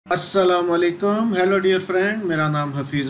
अस्सलामुअलैकुम। Hello dear friend, मेरा नाम हफीज़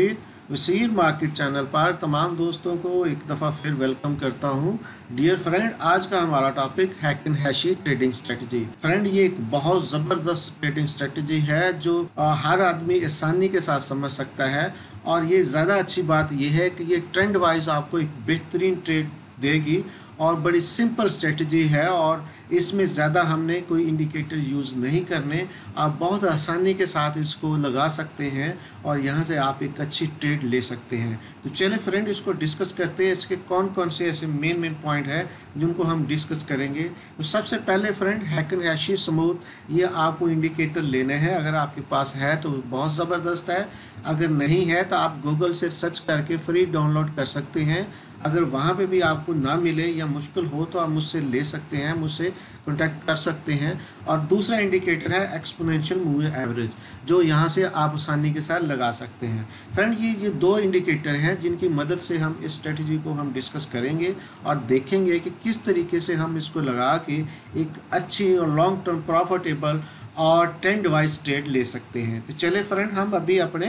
वसीर मार्केट चैनल पर तमाम दोस्तों को एक दफ़ा फिर वेलकम करता हूं। डियर फ्रेंड, आज का हमारा topic Heikin Ashi trading strategy. Friend, ये एक बहुत ज़बरदस्त ट्रेडिंग स्ट्रेटजी है जो हर आदमी आसानी के साथ समझ सकता है। और ये ज़्यादा अच्छी बात यह है कि ये ट्रेंड वाइज आपको एक बेहतरीन ट्रेड देगी और बड़ी सिंपल स्ट्रेटजी है और इसमें ज़्यादा हमने कोई इंडिकेटर यूज़ नहीं करने। आप बहुत आसानी के साथ इसको लगा सकते हैं और यहाँ से आप एक अच्छी ट्रेड ले सकते हैं। तो चलिए फ्रेंड, इसको डिस्कस करते हैं। इसके कौन कौन से ऐसे मेन पॉइंट है जिनको हम डिस्कस करेंगे। तो सबसे पहले फ्रेंड, हैकन ऐशी स्मूथ, ये आपको इंडिकेटर लेने हैं। अगर आपके पास है तो बहुत ज़बरदस्त है, अगर नहीं है तो आप गूगल से सर्च करके फ्री डाउनलोड कर सकते हैं। अगर वहाँ पे भी आपको ना मिले या मुश्किल हो तो आप मुझसे ले सकते हैं, मुझसे कॉन्टैक्ट कर सकते हैं। और दूसरा इंडिकेटर है एक्सपोनेंशियल मूविंग एवरेज, जो यहाँ से आप आसानी के साथ लगा सकते हैं। फ्रेंड, ये दो इंडिकेटर हैं जिनकी मदद से हम इस स्ट्रेटजी को हम डिस्कस करेंगे और देखेंगे कि किस तरीके से हम इसको लगा के एक अच्छी और लॉन्ग टर्म प्रॉफिटेबल और ट्रेंड वाइज ट्रेड ले सकते हैं। तो चले फ्रेंड, हम अभी अपने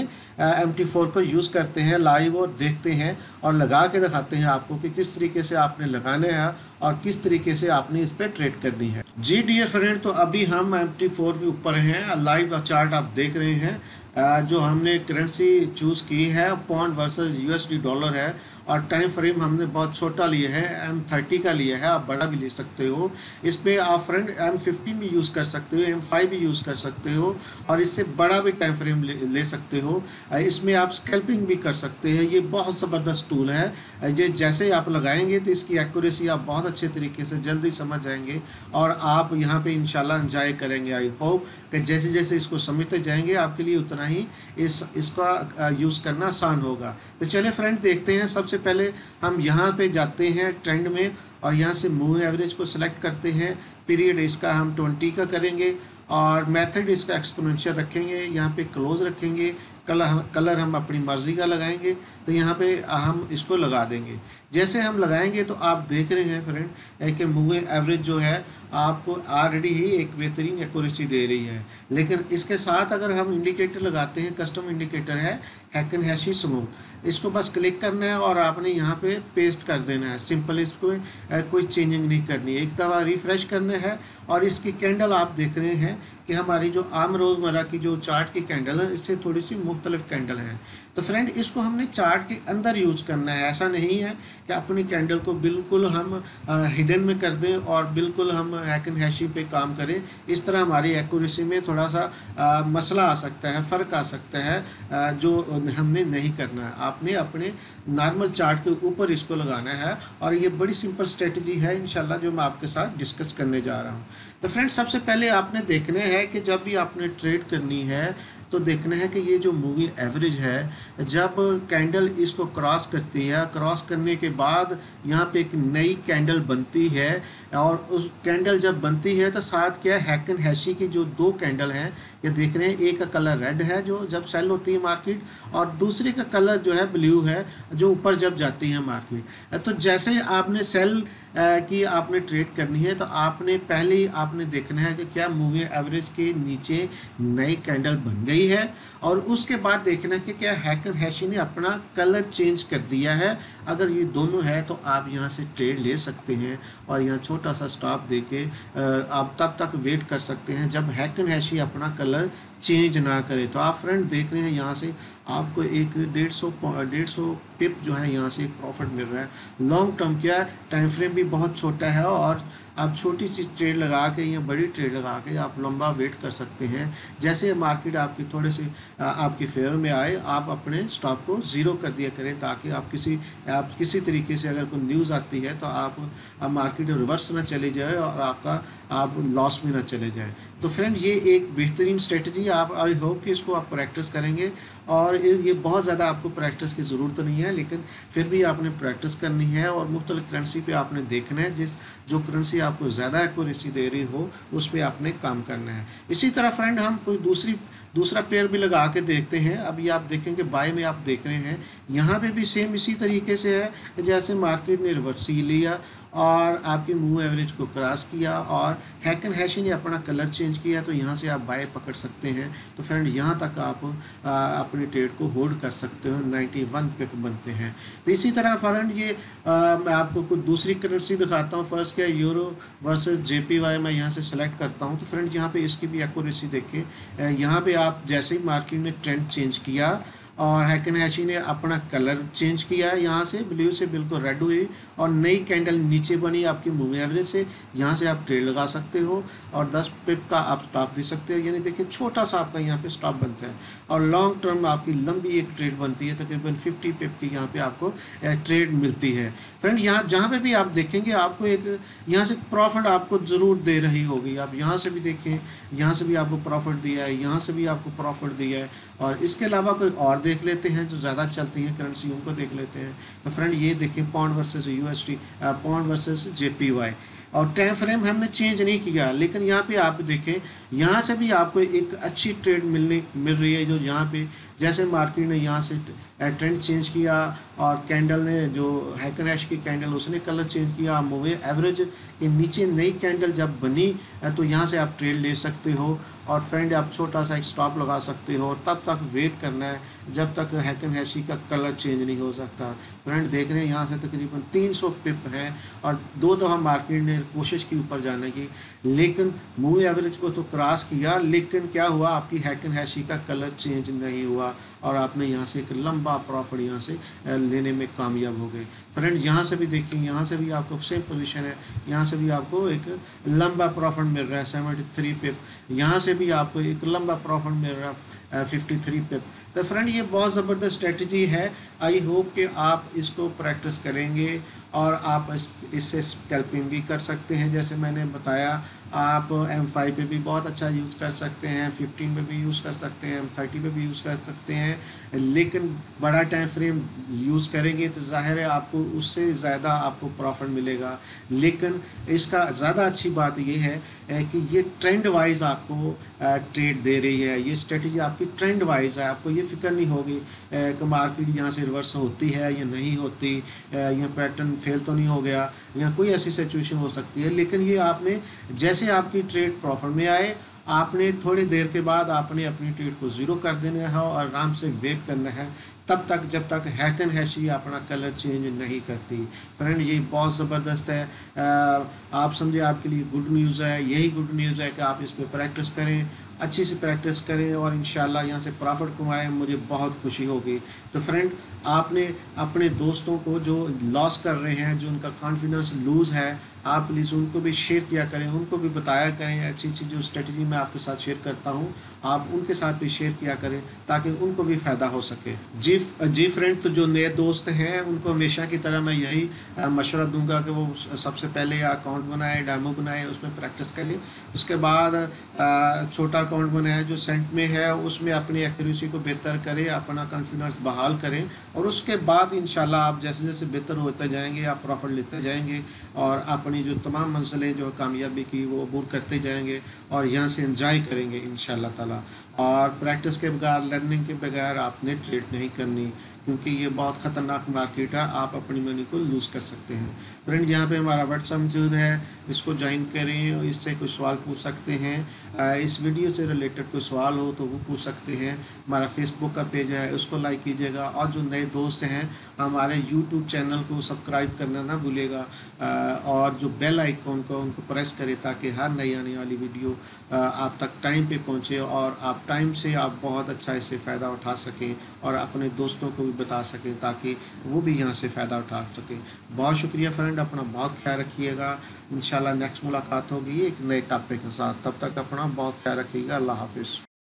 MT4 को यूज़ करते हैं लाइव और देखते हैं और लगा के दिखाते हैं आपको कि किस तरीके से आपने लगाने हैं और किस तरीके से आपने इस पर ट्रेड करनी है। जी डियर फ्रेंड, तो अभी हम MT4 के ऊपर हैं। लाइव चार्ट आप देख रहे हैं। जो हमने करेंसी चूज़ की है पौंड वर्सेस USD डॉलर है और टाइम फ्रेम हमने बहुत छोटा लिया है, M30 का लिया है। आप बड़ा भी ले सकते हो। इस पर आप फ्रेंड M15 भी यूज़ कर सकते हो, M5 भी यूज़ कर सकते हो और इससे बड़ा भी टाइम फ्रेम ले सकते हो। इसमें आप स्कैल्पिंग भी कर सकते हैं। ये बहुत ज़बरदस्त टूल है। ये जैसे आप लगाएंगे तो इसकी एक्यूरेसी आप बहुत अच्छे तरीके से जल्दी समझ जाएंगे और आप यहाँ पे इंशाल्लाह एंजॉय करेंगे। आई होप कि जैसे जैसे इसको समझते जाएंगे आपके लिए उतना ही इसका यूज़ करना आसान होगा। तो चलिए फ्रेंड, देखते हैं। सबसे पहले हम यहाँ पे जाते हैं ट्रेंड में और यहाँ से मूविंग एवरेज को सिलेक्ट करते हैं। पीरियड इसका हम 20 का करेंगे और मेथड इसका एक्सपोनेंशियल रखेंगे। यहाँ पे क्लोज रखेंगे। कलर हम अपनी मर्ज़ी का लगाएंगे। तो यहाँ पे हम इसको लगा देंगे। जैसे हम लगाएंगे तो आप देख रहे हैं फ्रेंड कि मूविंग एवरेज जो है आपको ऑलरेडी ही एक बेहतरीन एक्यूरेसी दे रही है। लेकिन इसके साथ अगर हम इंडिकेटर लगाते हैं, कस्टम इंडिकेटर है हैकन हैशी स्मूथ, इसको बस क्लिक करना है और आपने यहाँ पे पेस्ट कर देना है। सिंपल, इसको कोई चेंजिंग नहीं करनी है। एक दफ़ा रिफ़्रेश करना है और इसकी कैंडल आप देख रहे हैं कि हमारी जो आम रोज़मर्रा की जो चार्ट की कैंडल है इससे थोड़ी सी मुख्तलिफ कैंडल है। तो फ्रेंड, इसको हमने चार्ट के अंदर यूज़ करना है। ऐसा नहीं है कि अपनी कैंडल को बिल्कुल हम हिडन में कर दें और बिल्कुल हम हैकन हैशी पे काम करें। इस तरह हमारी एक्यूरेसी में थोड़ा सा मसला आ सकता है, फ़र्क आ सकता है, जो हमने नहीं करना है। आपने अपने नॉर्मल चार्ट के ऊपर इसको लगाना है और ये बड़ी सिंपल स्ट्रेटजी है इंशाल्लाह जो मैं आपके साथ डिस्कस करने जा रहा हूँ। तो फ्रेंड, सबसे पहले आपने देखना है कि जब भी आपने ट्रेड करनी है तो देखना है कि ये जो मूविंग एवरेज है, जब कैंडल इसको क्रॉस करती है, क्रॉस करने के बाद यहाँ पे एक नई कैंडल बनती है और उस कैंडल जब बनती है तो साथ क्या हैकन हैशी की जो दो कैंडल हैं ये देख रहे हैं। एक का कलर रेड है जो जब सेल होती है मार्केट, और दूसरे का कलर जो है ब्लू है जो ऊपर जब जाती है मार्केट। तो जैसे ही आपने सेल की आपने ट्रेड करनी है तो आपने पहले ही आपने देखना है कि क्या मूविंग एवरेज के नीचे नई कैंडल बन गई है और उसके बाद देखना है कि क्या हैकन हैशी ने अपना कलर चेंज कर दिया है। अगर ये दोनों है तो आप यहाँ से ट्रेड ले सकते हैं और यहाँ छोटा सा स्टॉप देके आप तब तक वेट कर सकते हैं जब हैकन हैशी अपना कलर चेंज ना करे। तो आप फ्रेंड देख रहे हैं यहाँ से आपको एक 150 पिप जो है यहाँ से प्रॉफिट मिल रहा है। लॉन्ग टर्म क्या टाइम फ्रेम भी बहुत छोटा है और आप छोटी सी ट्रेड लगा के या बड़ी ट्रेड लगा के आप लंबा वेट कर सकते हैं। जैसे मार्केट आपकी थोड़े से आपके फेवर में आए आप अपने स्टॉप को ज़ीरो कर दिया करें ताकि आप किसी तरीके से अगर कोई न्यूज़ आती है तो आप मार्केट रिवर्स ना चले जाए और आप लॉस में ना चले जाए। तो फ्रेंड, ये एक बेहतरीन स्ट्रेटजी आप आई होप कि इसको आप प्रैक्टिस करेंगे और ये बहुत ज़्यादा आपको प्रैक्टिस की ज़रूरत नहीं है, लेकिन फिर भी आपने प्रैक्टिस करनी है और मुख्तलिफ करेंसी पे आपने देखना है जो करेंसी आपको ज़्यादा एक्यूरेसी दे रही हो उस पर आपने काम करना है। इसी तरह फ्रेंड, हम कोई दूसरा पेयर भी लगा के देखते हैं। अभी आप देखेंगे बाय में आप देख रहे हैं यहाँ पे भी सेम इसी तरीके से है कि जैसे मार्केट ने रिवर्स लिया और आपकी मूव एवरेज को क्रॉस किया और हैकन हैशी ने अपना कलर चेंज किया, तो यहाँ से आप बाय पकड़ सकते हैं। तो फ्रेंड यहाँ तक आप अपने ट्रेड को होल्ड कर सकते हो, 91 पिप बनते हैं। तो इसी तरह फ्रेंड ये मैं आपको कुछ दूसरी करेंसी दिखाता हूँ। फर्स्ट क्या है, यूरो वर्सेस जेपीवाई। मैं यहाँ से सेलेक्ट करता हूँ। तो फ्रेंड यहाँ पे इसकी भी एक्यूरेसी देखिए, यहाँ पे आप जैसे ही मार्केट ने ट्रेंड चेंज किया और हैकन हैशी ने अपना कलर चेंज किया, यहाँ से ब्लू से बिल्कुल रेड हुई और नई कैंडल नीचे बनी आपकी मूव एवरेज से। यहाँ से आप ट्रेड लगा सकते हो और 10 पिप का आप स्टॉप दे सकते हो, यानी देखिए छोटा सा आपका यहाँ पे स्टॉप बनता है और लॉन्ग टर्म आपकी लंबी एक ट्रेड बनती है, तकरीबन 50 पिप की यहाँ पे आपको ट्रेड मिलती है। फ्रेंड यहाँ जहाँ पे भी आप देखेंगे आपको एक यहाँ से प्रॉफिट आपको ज़रूर दे रही होगी। आप यहाँ से भी देखें, यहाँ से भी आपको प्रॉफिट दिया है, यहाँ से भी आपको प्रॉफिट दिया है। और इसके अलावा कोई और देख लेते हैं जो ज़्यादा चलती हैं करेंसी, उनको देख लेते हैं। तो फ्रेंड ये देखें, pound versus USD, pound versus JPY, और टाइम फ्रेम हमने चेंज नहीं किया, लेकिन यहाँ पे आप देखें यहाँ से भी आपको एक अच्छी ट्रेड मिल रही है। जो यहाँ पे जैसे मार्केट ने यहाँ से ट्रेंड चेंज किया और कैंडल ने, जो हैकन हैश की कैंडल, उसने कलर चेंज किया, मूव एवरेज के नीचे नई कैंडल जब बनी तो यहाँ से आप ट्रेड ले सकते हो। और फ्रेंड आप छोटा सा एक स्टॉप लगा सकते हो और तब तक वेट करना है जब तक हैकन हैशी का कलर चेंज नहीं हो सकता। फ्रेंड देख रहे हैं यहाँ से तकरीबन 300 पिप है और 2 दफ़ा मार्केट ने कोशिश की ऊपर जाने की, लेकिन मूव एवरेज को तो क्रॉस किया, लेकिन क्या हुआ, आपकी हैकन हैशी का कलर चेंज नहीं हुआ और आपने यहाँ से एक लंबा प्रॉफिट यहाँ से लेने में कामयाब हो गए। फ्रेंड यहाँ से भी देखिए, यहाँ से भी आपको सेम पोजीशन है, यहाँ से भी आपको एक लंबा प्रॉफिट मिल रहा है 73 पिप, यहाँ से भी आपको एक लंबा प्रॉफिट मिल रहा है 53 पिप। तो फ्रेंड ये बहुत ज़बरदस्त स्ट्रेटजी है। आई होप कि आप इसको प्रैक्टिस करेंगे और आप इससे स्कैल्पिंग भी कर सकते हैं। जैसे मैंने बताया, आप M5 पे भी बहुत अच्छा यूज़ कर सकते हैं, 15 पे भी यूज़ कर सकते हैं, M30 पे भी यूज़ कर सकते हैं, लेकिन बड़ा टाइम फ्रेम यूज़ करेंगे तो ज़ाहिर है आपको उससे ज़्यादा आपको प्रॉफिट मिलेगा। लेकिन इसका ज़्यादा अच्छी बात ये है कि ये ट्रेंड वाइज आपको ट्रेड दे रही है। ये स्ट्रेटजी आपकी ट्रेंड वाइज है, आपको ये फिक्र नहीं होगी कि मार्केट यहाँ से रिवर्स होती है या नहीं होती, या पैटर्न फेल तो नहीं हो गया, या कोई ऐसी सिचुएशन हो सकती है। लेकिन ये आपने जैसे आपकी ट्रेड प्रॉफिट में आए, आपने थोड़ी देर के बाद आपने अपनी ट्रेड को ज़ीरो कर देना है और आराम से वेट करना है तब तक जब तक हैकन हैशी अपना कलर चेंज नहीं करती। फ्रेंड ये बहुत ज़बरदस्त है, आप समझे आपके लिए गुड न्यूज़ है। यही गुड न्यूज़ है कि आप इस पर प्रैक्टिस करें, अच्छी से प्रैक्टिस करें और इंशाल्लाह यहाँ से प्रॉफिट कमाएं, मुझे बहुत खुशी होगी। तो फ्रेंड आपने अपने दोस्तों को जो लॉस कर रहे हैं, जो उनका कॉन्फिडेंस लूज़ है, आप प्लीज़ उनको भी शेयर किया करें, उनको भी बताया करें। अच्छी अच्छी जो स्ट्रेटजी मैं आपके साथ शेयर करता हूँ आप उनके साथ भी शेयर किया करें ताकि उनको भी फ़ायदा हो सके। जी फ्रेंड, तो जो नए दोस्त हैं उनको हमेशा की तरह मैं यही मशवरा दूंगा कि वो सबसे पहले अकाउंट बनाए, डेमो बनाए, उसमें प्रैक्टिस करें। उसके बाद छोटा अकाउंट बनाए जो सेंट में है, उसमें अपनी एक्यूरेसी को बेहतर करें, अपना कॉन्फिडेंस बहाल करें और उसके बाद इंशाल्लाह आप जैसे जैसे बेहतर होते जाएंगे आप प्रॉफिट लेते जाएंगे और अपनी जो तमाम मंजिलें जो कामयाबी की वो अबूर करते जाएंगे और यहाँ से एंजॉय करेंगे इंशाल्लाह ताला। और प्रैक्टिस के बगैर, लर्निंग के बगैर आपने ट्रेड नहीं करनी, क्योंकि ये बहुत ख़तरनाक मार्केट है, आप अपनी मनी को लूज़ कर सकते हैं। फ्रेंड यहाँ पे हमारा व्हाट्सएप मौजूद है, इसको ज्वाइन करें और इससे कोई सवाल पूछ सकते हैं। इस वीडियो से रिलेटेड कोई सवाल हो तो वो पूछ सकते हैं। हमारा फेसबुक का पेज है, उसको लाइक कीजिएगा और जो नए दोस्त हैं हमारे यूट्यूब चैनल को सब्सक्राइब करना ना भूलिएगा और जो बेल आइकॉन को उनको प्रेस करें ताकि हर नई आने वाली वीडियो आप तक टाइम पे पहुँचे और आप टाइम से आप बहुत अच्छा इससे फ़ायदा उठा सकें और अपने दोस्तों को भी बता सकें ताकि वो भी यहाँ से फ़ायदा उठा सकें। बहुत शुक्रिया फ्रेंड, अपना बहुत ख्याल रखिएगा। इंशाल्लाह नेक्स्ट मुलाकात होगी एक नए टॉपिक के साथ, तब तक अपना बहुत ख्याल रखिएगा। अल्लाह हाफिज़।